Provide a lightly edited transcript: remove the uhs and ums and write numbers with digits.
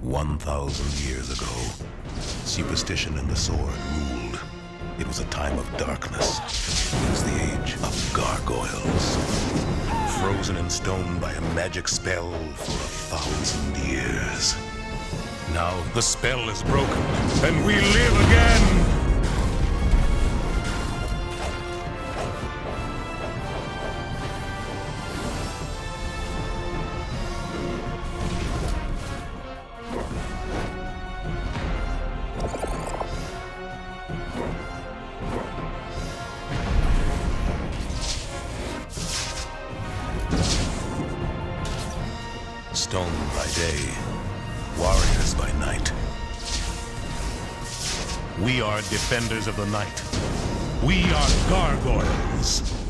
1,000 years ago, superstition and the sword ruled. It was a time of darkness. It was the age of gargoyles. Frozen in stone by a magic spell for 1,000 years. Now the spell is broken, and we live again! Stone by day, warriors by night. We are defenders of the night. We are gargoyles.